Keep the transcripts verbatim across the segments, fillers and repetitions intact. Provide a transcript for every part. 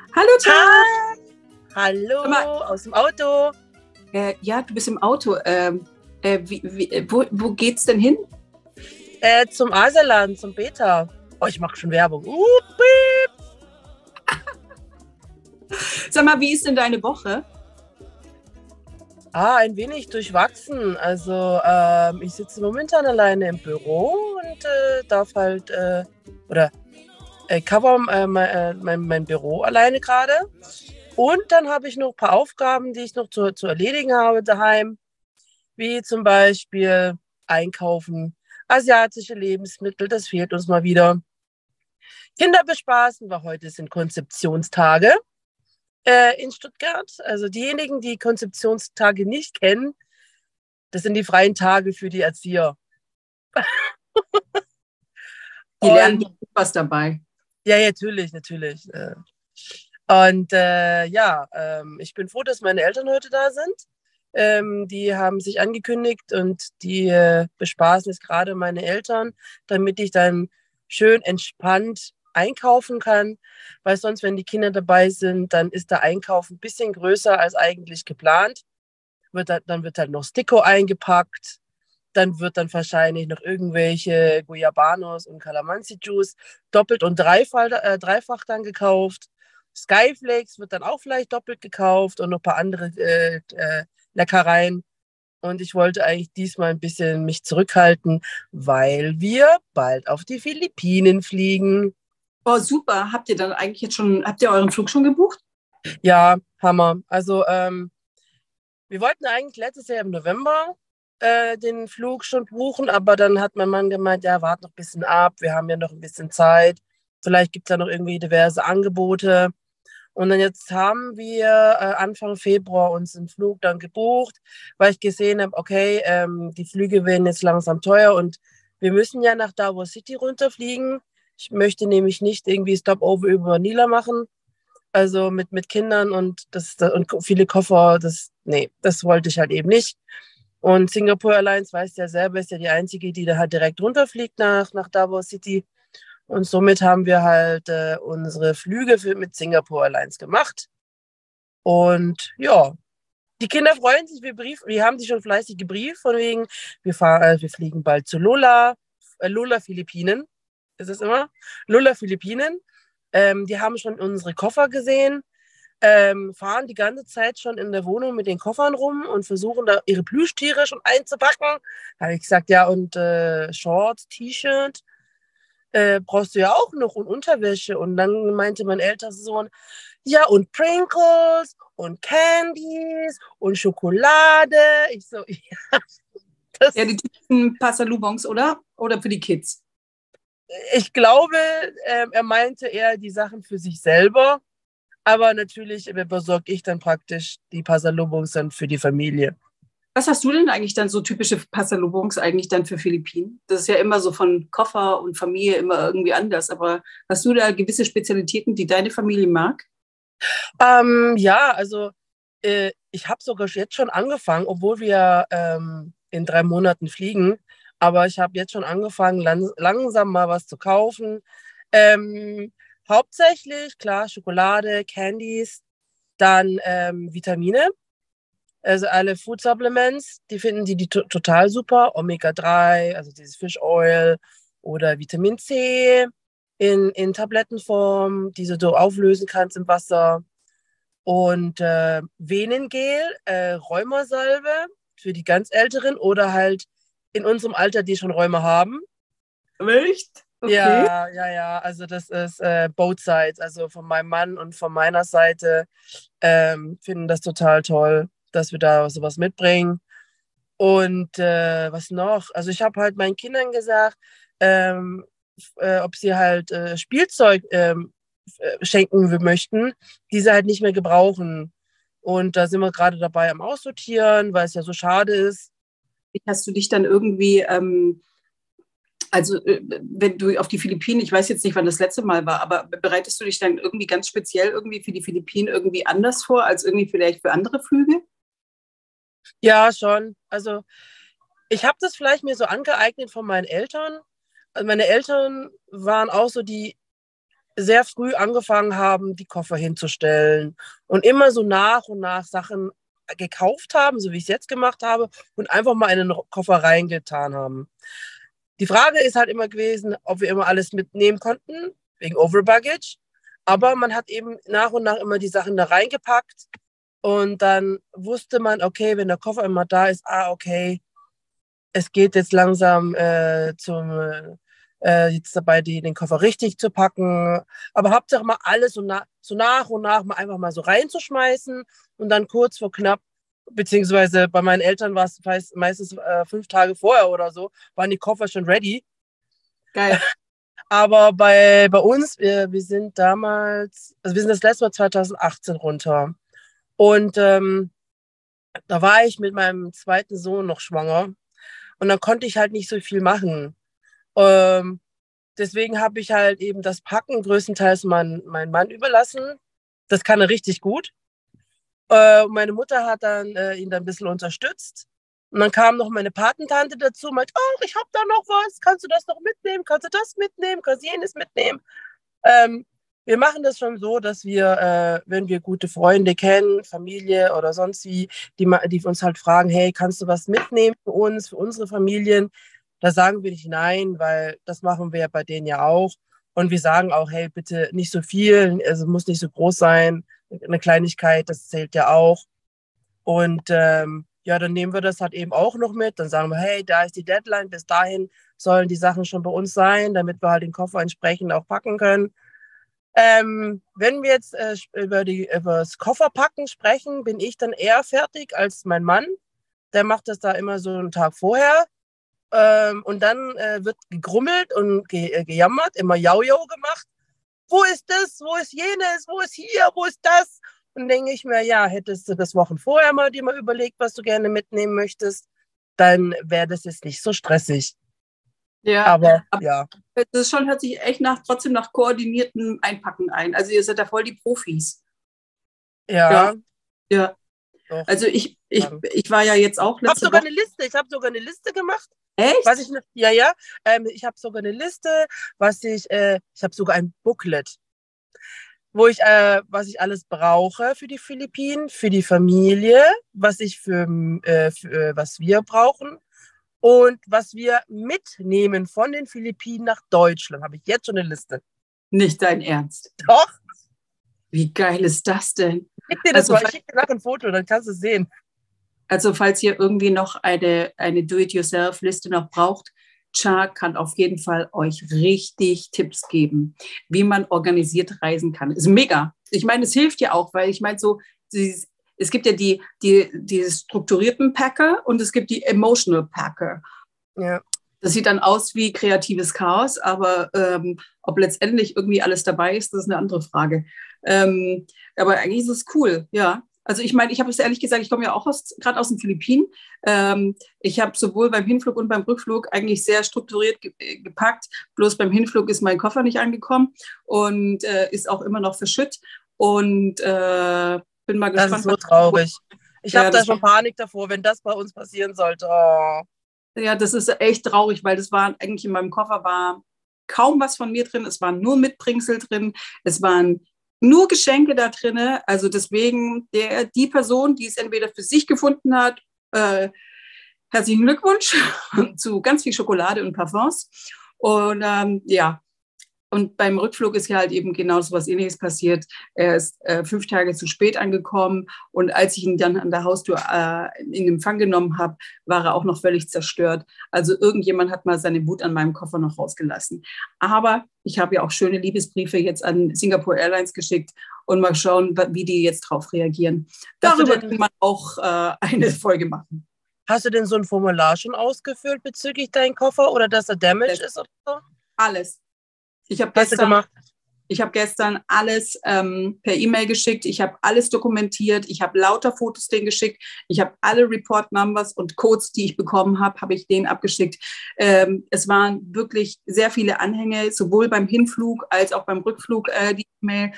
Hallo Tara! Hi! Hallo, mal, aus dem Auto. Äh, ja, du bist im Auto. Ähm, äh, wie, wie, äh, wo, wo geht's denn hin? Äh, zum Asialaden, zum Beta. Oh, ich mache schon Werbung. Uh, piep. Sag mal, wie ist denn deine Woche? Ah, ein wenig durchwachsen. Also ähm, ich sitze momentan alleine im Büro und äh, darf halt, äh, oder äh, cover äh, mein, äh, mein, mein Büro alleine gerade. Und dann habe ich noch ein paar Aufgaben, die ich noch zu, zu erledigen habe daheim, wie zum Beispiel einkaufen, asiatische Lebensmittel, das fehlt uns mal wieder. Kinder bespaßen, weil heute sind Konzeptionstage äh, in Stuttgart. Also diejenigen, die Konzeptionstage nicht kennen, das sind die freien Tage für die Erzieher. Die lernen Und was dabei. ja, natürlich, natürlich. äh. Und äh, ja, ähm, ich bin froh, dass meine Eltern heute da sind. Ähm, die haben sich angekündigt und die äh, bespaßen jetzt gerade meine Eltern, damit ich dann schön entspannt einkaufen kann. Weil sonst, wenn die Kinder dabei sind, dann ist der Einkauf ein bisschen größer als eigentlich geplant. Wird da, dann wird halt noch Sticko eingepackt. Dann wird dann wahrscheinlich noch irgendwelche Guyabanos und Calamansi-Juice doppelt und dreifach, äh, dreifach dann gekauft. Skyflakes wird dann auch vielleicht doppelt gekauft und noch ein paar andere äh, äh, Leckereien. Und ich wollte eigentlich diesmal ein bisschen mich zurückhalten, weil wir bald auf die Philippinen fliegen. Oh, super. Habt ihr dann eigentlich jetzt schon, habt ihr euren Flug schon gebucht? Ja, Hammer. Also ähm, wir wollten eigentlich letztes Jahr im November äh, den Flug schon buchen, aber dann hat mein Mann gemeint, ja, warte noch ein bisschen ab, wir haben ja noch ein bisschen Zeit. Vielleicht gibt es ja noch irgendwie diverse Angebote. Und dann jetzt haben wir äh, Anfang Februar uns den Flug dann gebucht, weil ich gesehen habe, okay, ähm, die Flüge werden jetzt langsam teuer und wir müssen ja nach Davos City runterfliegen. Ich möchte nämlich nicht irgendwie Stopover über Manila machen. Also mit, mit Kindern und, das, und viele Koffer, das, nee, das wollte ich halt eben nicht. Und Singapore Airlines, weißt ja selber, ist ja die einzige, die da halt direkt runterfliegt nach, nach Davos City. Und somit haben wir halt äh, unsere Flüge für, mit Singapore Airlines gemacht. Und ja, die Kinder freuen sich, wir, brief, wir haben sich schon fleißig gebrieft, von wegen, wir, fahren, äh, wir fliegen bald zu Lola, äh, Lola Philippinen, ist es immer? Lola Philippinen. Ähm, die haben schon unsere Koffer gesehen, ähm, fahren die ganze Zeit schon in der Wohnung mit den Koffern rum und versuchen da ihre Plüschtiere schon einzupacken. Da habe ich gesagt, ja, und äh, Shorts, T-Shirt äh, brauchst du ja auch noch und Unterwäsche. Und dann meinte mein ältester Sohn, ja, und Pringles und Candies und Schokolade. Ich so, ja, Ja, die das, typischen Passalubons, oder? Oder für die Kids? ich glaube, äh, er meinte eher die Sachen für sich selber. Aber natürlich äh, besorge ich dann praktisch die Pasalubos dann für die Familie. Was hast du denn eigentlich dann so typische Passalubons eigentlich dann für Philippinen? Das ist ja immer so von Koffer und Familie immer irgendwie anders. Aber hast du da gewisse Spezialitäten, die deine Familie mag? Ähm, ja, also äh, ich habe sogar jetzt schon angefangen, obwohl wir ähm, in drei Monaten fliegen, aber ich habe jetzt schon angefangen, lang langsam mal was zu kaufen. Ähm, hauptsächlich, klar, Schokolade, Candies, dann ähm, Vitamine, also alle Food Supplements, die finden die, die to total super. Omega drei, also dieses Fish Oil oder Vitamin C in, in Tablettenform, die du auflösen kannst im Wasser. Und äh, Venengel, äh, Rheumasalbe für die ganz Älteren oder halt in unserem Alter, die schon Rheuma haben. Echt? Okay. Ja, ja, ja, also das ist äh, both sides, also von meinem Mann und von meiner Seite ähm, finden das total toll, dass wir da sowas mitbringen. Und äh, was noch? Also ich habe halt meinen Kindern gesagt, ähm, äh, ob sie halt äh, Spielzeug ähm, äh, schenken wir möchten, die sie halt nicht mehr gebrauchen. Und da sind wir gerade dabei am Aussortieren, weil es ja so schade ist. Hast du dich dann irgendwie, ähm, also äh, wenn du auf die Philippinen, ich weiß jetzt nicht, wann das letzte Mal war, aber bereitest du dich dann irgendwie ganz speziell irgendwie für die Philippinen irgendwie anders vor als irgendwie vielleicht für andere Flüge? Ja, schon. Also ich habe das vielleicht mir so angeeignet von meinen Eltern. Also meine Eltern waren auch so die sehr früh angefangen haben, die Koffer hinzustellen und immer so nach und nach Sachen gekauft haben, so wie ich es jetzt gemacht habe, und einfach mal in den Koffer reingetan haben. Die Frage ist halt immer gewesen, ob wir immer alles mitnehmen konnten, wegen Overbaggage. Aber man hat eben nach und nach immer die Sachen da reingepackt und dann wusste man, okay, wenn der Koffer immer da ist, ah, okay, es geht jetzt langsam äh, zum... Äh, jetzt dabei, die, den Koffer richtig zu packen. Aber Hauptsache mal alles so, na, so nach und nach mal einfach mal so reinzuschmeißen und dann kurz vor knapp, beziehungsweise bei meinen Eltern war es meistens äh, fünf Tage vorher oder so, waren die Koffer schon ready. Geil. Aber bei, bei uns, wir, wir sind damals, also wir sind das letzte Mal zwanzig achtzehn runter. Und ähm, da war ich mit meinem zweiten Sohn noch schwanger. Und dann konnte ich halt nicht so viel machen. Ähm, deswegen habe ich halt eben das Packen größtenteils mein, meinem Mann überlassen. Das kann er richtig gut. Äh, meine Mutter hat dann äh, ihn dann ein bisschen unterstützt. Und dann kam noch meine Patentante dazu und meinte, oh, ich habe da noch was, kannst du das noch mitnehmen, kannst du das mitnehmen, kannst du jenes mitnehmen. Ähm, wir machen das schon so, dass wir, äh, wenn wir gute Freunde kennen, Familie oder sonst wie, die, die uns halt fragen, hey, kannst du was mitnehmen für uns, für unsere Familien? Da sagen wir nicht nein, weil das machen wir bei denen ja auch. Und wir sagen auch, hey, bitte nicht so viel, also muss nicht so groß sein. Eine Kleinigkeit, das zählt ja auch. Und ähm, ja, dann nehmen wir das halt eben auch noch mit. Dann sagen wir, hey, da ist die Deadline, bis dahin sollen die Sachen schon bei uns sein, damit wir halt den Koffer entsprechend auch packen können. Ähm, wenn wir jetzt äh, über, die, über das Kofferpacken sprechen, bin ich dann eher fertig als mein Mann. Der macht das da immer so einen Tag vorher. Ähm, und dann äh, wird gegrummelt und ge äh, gejammert, immer Jau-Jau gemacht. Wo ist das? Wo ist jenes? Wo ist hier? Wo ist das? Und denke ich mir, ja, hättest du das Wochen vorher mal dir mal überlegt, was du gerne mitnehmen möchtest, dann wäre das jetzt nicht so stressig. Ja, aber, aber ja. Das ist schon, hört sich echt nach, trotzdem nach koordiniertem Einpacken ein. Also ihr seid da voll die Profis. Ja. Ja, ja. Doch. Also ich, ich, ich war ja jetzt auch letzte Ich habe sogar Woche. eine Liste. Ich habe sogar eine Liste gemacht. Echt? Was ich, ja, ja. Ähm, ich habe sogar eine Liste, was ich, äh, ich habe sogar ein Booklet, wo ich, äh, was ich alles brauche für die Philippinen, für die Familie, was ich für, äh, für was wir brauchen und was wir mitnehmen von den Philippinen nach Deutschland. Habe ich jetzt schon eine Liste. Nicht dein Ernst. Doch. Wie geil ist das denn? Ich schicke dir das Also, mal, ich schicke dir nachher ein Foto, dann kannst du es sehen. Also falls ihr irgendwie noch eine, eine Do-it-yourself-Liste noch braucht, Char kann auf jeden Fall euch richtig Tipps geben, wie man organisiert reisen kann. Ist mega. Ich meine, es hilft ja auch, weil ich meine so, dieses, es gibt ja die, die, die strukturierten Packer und es gibt die Emotional Packer. Ja. Das sieht dann aus wie kreatives Chaos, aber ähm, ob letztendlich irgendwie alles dabei ist, das ist eine andere Frage. Ähm, aber eigentlich ist es cool, ja. Also ich meine, ich habe es ehrlich gesagt, ich komme ja auch gerade aus den Philippinen. Ähm, ich habe sowohl beim Hinflug und beim Rückflug eigentlich sehr strukturiert ge gepackt. Bloß beim Hinflug ist mein Koffer nicht angekommen und äh, ist auch immer noch verschütt. Und äh, bin mal gespannt. Das ist so traurig. Ich ja, habe da schon Panik davor, wenn das bei uns passieren sollte. Oh. Ja, das ist echt traurig, weil das war eigentlich in meinem Koffer war kaum was von mir drin. Es waren nur Mitbringsel drin. Es waren nur Geschenke da drin. Also deswegen der, die Person, die es entweder für sich gefunden hat, äh, herzlichen Glückwunsch zu ganz viel Schokolade und Parfums. Und ähm, ja, und beim Rückflug ist ja halt eben genau so was Ähnliches passiert. Er ist äh, fünf Tage zu spät angekommen und als ich ihn dann an der Haustür äh, in Empfang genommen habe, war er auch noch völlig zerstört. Also irgendjemand hat mal seine Wut an meinem Koffer noch rausgelassen. Aber ich habe ja auch schöne Liebesbriefe jetzt an Singapore Airlines geschickt und mal schauen, wie die jetzt drauf reagieren. Darüber kann man auch äh, eine Folge machen. Hast du denn so ein Formular schon ausgefüllt bezüglich deinen Koffer oder dass er damaged ist oder so? Alles. Ich habe gestern, ich hab gestern alles ähm, per E-Mail geschickt. Ich habe alles dokumentiert. Ich habe lauter Fotos denen geschickt. Ich habe alle Report-Numbers und Codes, die ich bekommen habe, habe ich denen abgeschickt. Ähm, es waren wirklich sehr viele Anhänge, sowohl beim Hinflug als auch beim Rückflug äh, die E-Mail.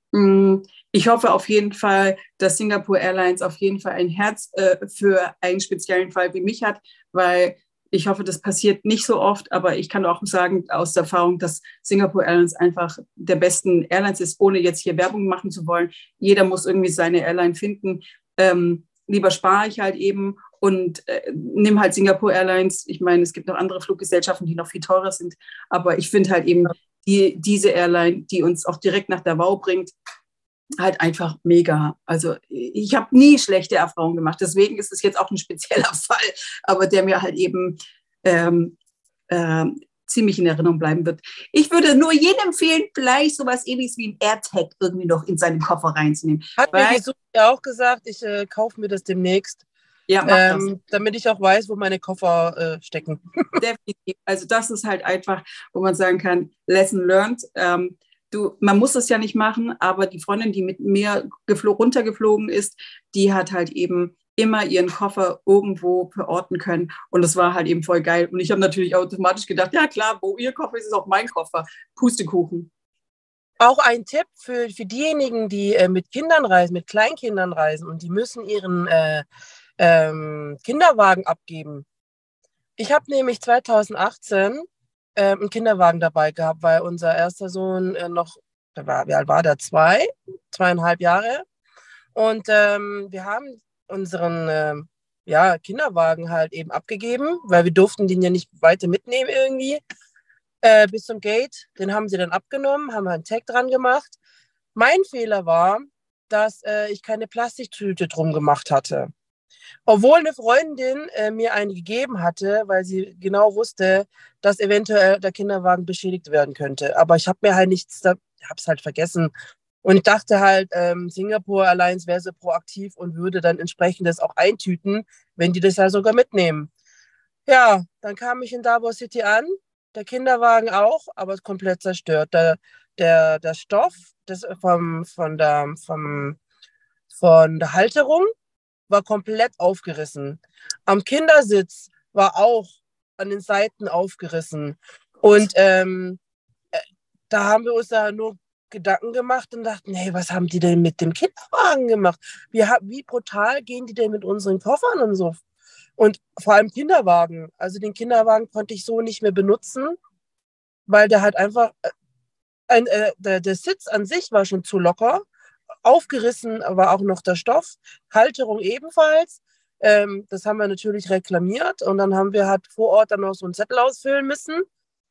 Ich hoffe auf jeden Fall, dass Singapore Airlines auf jeden Fall ein Herz äh, für einen speziellen Fall wie mich hat, weil Ich hoffe, das passiert nicht so oft, aber ich kann auch sagen aus der Erfahrung, dass Singapore Airlines einfach der besten Airlines ist, ohne jetzt hier Werbung machen zu wollen. Jeder muss irgendwie seine Airline finden. Ähm, lieber spare ich halt eben und äh, nimm halt Singapore Airlines. Ich meine, es gibt noch andere Fluggesellschaften, die noch viel teurer sind, aber ich finde halt eben die, diese Airline, die uns auch direkt nach Davao bringt, halt einfach mega. Also ich habe nie schlechte Erfahrungen gemacht. Deswegen ist es jetzt auch ein spezieller Fall, aber der mir halt eben ähm, äh, ziemlich in Erinnerung bleiben wird. Ich würde nur jedem empfehlen, vielleicht sowas ähnliches wie ein AirTag irgendwie noch in seinen Koffer reinzunehmen. Hat mir die Suche ja auch gesagt, ich äh, kaufe mir das demnächst. Ja, mach das. Ähm, damit ich auch weiß, wo meine Koffer äh, stecken. Definitiv. Also das ist halt einfach, wo man sagen kann, Lesson learned. Ähm, Du, man muss es ja nicht machen, aber die Freundin, die mit mir geflo- runtergeflogen ist, die hat halt eben immer ihren Koffer irgendwo verorten können. Und das war halt eben voll geil. Und ich habe natürlich automatisch gedacht, ja klar, wo ihr Koffer ist, ist auch mein Koffer. Pustekuchen. Auch ein Tipp für, für diejenigen, die äh, mit Kindern reisen, mit Kleinkindern reisen und die müssen ihren äh, ähm, Kinderwagen abgeben. Ich habe nämlich zweitausendachtzehn äh, einen Kinderwagen dabei gehabt, weil unser erster Sohn äh, noch, der war, wie alt war der? Zwei, zweieinhalb Jahre. Und ähm, wir haben unseren äh, ja, Kinderwagen halt eben abgegeben, weil wir durften den ja nicht weiter mitnehmen irgendwie äh, bis zum Gate. Den haben sie dann abgenommen, haben einen Tag dran gemacht. Mein Fehler war, dass äh, ich keine Plastiktüte drum gemacht hatte. Obwohl eine Freundin äh, mir eine gegeben hatte, weil sie genau wusste, dass eventuell der Kinderwagen beschädigt werden könnte. Aber ich habe mir halt nichts, da, habe es halt vergessen. Und ich dachte halt, ähm, Singapore Airlines wäre so proaktiv und würde dann entsprechend das auch eintüten, wenn die das ja sogar mitnehmen. Ja, dann kam ich in Davao City an, der Kinderwagen auch, aber komplett zerstört. Der, der, der Stoff das vom, von, der, vom, von der Halterung war komplett aufgerissen. Am Kindersitz war auch an den Seiten aufgerissen. Und ähm, da haben wir uns da nur Gedanken gemacht und dachten, hey, was haben die denn mit dem Kinderwagen gemacht? Wie, wie brutal gehen die denn mit unseren Koffern und so? Und vor allem Kinderwagen. Also den Kinderwagen konnte ich so nicht mehr benutzen, weil der halt einfach, ein, äh, der, der Sitz an sich war schon zu locker. Aufgerissen war auch noch der Stoff, Halterung ebenfalls. Ähm, das haben wir natürlich reklamiert und dann haben wir halt vor Ort dann noch so einen Zettel ausfüllen müssen.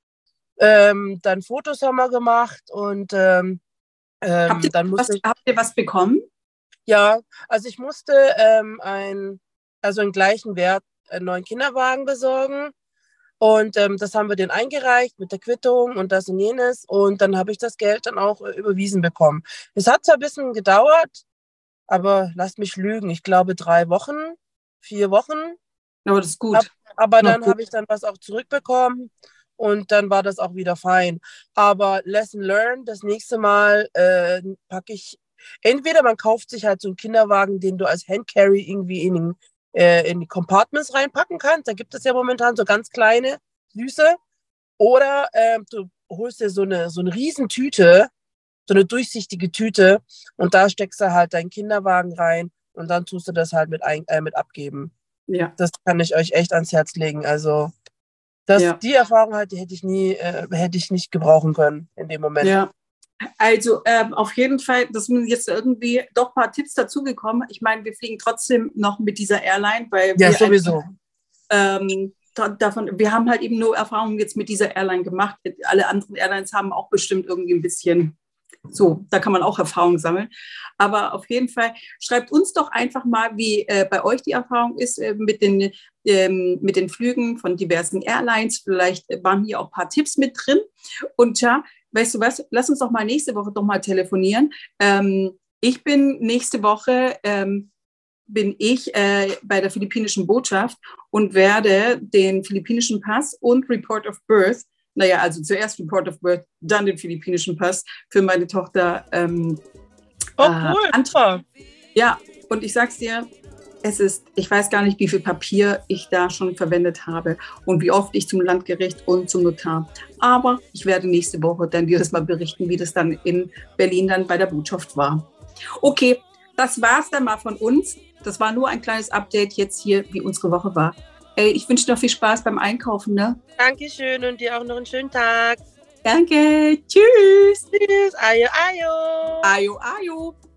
Ähm, dann Fotos haben wir gemacht und ähm, ähm, Habt ihr, dann musste was, ich, habt ihr was bekommen? ja, also ich musste ähm, ein, also einen gleichen Wert einen neuen Kinderwagen besorgen. Und ähm, das haben wir denen eingereicht mit der Quittung und das und jenes. Und dann habe ich das Geld dann auch äh, überwiesen bekommen. Es hat zwar ein bisschen gedauert, aber lasst mich lügen. Ich glaube drei Wochen, vier Wochen. Aber das ist gut. Ab, aber Noch dann gut. habe ich dann was auch zurückbekommen und dann war das auch wieder fein. Aber Lesson learned, das nächste Mal äh, packe ich, entweder man kauft sich halt so einen Kinderwagen, den du als Handcarry irgendwie in den in die Compartments reinpacken kannst. Da gibt es ja momentan so ganz kleine, süße. Oder äh, du holst dir so eine, so eine Riesentüte, so eine durchsichtige Tüte und da steckst du halt deinen Kinderwagen rein und dann tust du das halt mit, ein, äh, mit abgeben. Ja. Das kann ich euch echt ans Herz legen. Also das, Ja. die Erfahrung halt, die hätte ich nie, äh, hätte ich nicht gebrauchen können in dem Moment. Ja. Also ähm, auf jeden Fall, das sind jetzt irgendwie doch ein paar Tipps dazugekommen. Ich meine, wir fliegen trotzdem noch mit dieser Airline, weil Ja, wir sowieso. Einfach, ähm, davon, wir haben halt eben nur Erfahrungen jetzt mit dieser Airline gemacht. Alle anderen Airlines haben auch bestimmt irgendwie ein bisschen so, da kann man auch Erfahrungen sammeln. Aber auf jeden Fall, schreibt uns doch einfach mal, wie äh, bei euch die Erfahrung ist äh, mit, den, ähm, mit den Flügen von diversen Airlines. Vielleicht waren hier auch ein paar Tipps mit drin. Und ja, weißt du was, lass uns doch mal nächste Woche doch mal telefonieren. Ähm, ich bin nächste Woche, ähm, bin ich äh, bei der philippinischen Botschaft und werde den philippinischen Pass und Report of Birth, naja, also zuerst Report of Birth, dann den philippinischen Pass für meine Tochter ähm, oh, cool. äh, antragen. Ja, und ich sag's dir, es ist, ich weiß gar nicht, wie viel Papier ich da schon verwendet habe und wie oft ich zum Landgericht und zum Notar. Aber ich werde nächste Woche dann dir das mal berichten, wie das dann in Berlin dann bei der Botschaft war. Okay, das war's dann mal von uns. Das war nur ein kleines Update jetzt hier, wie unsere Woche war. Ey, ich wünsche dir noch viel Spaß beim Einkaufen, ne? Dankeschön und dir auch noch einen schönen Tag. Danke. Tschüss. Tschüss. Ajo, ajo. Ajo, ajo.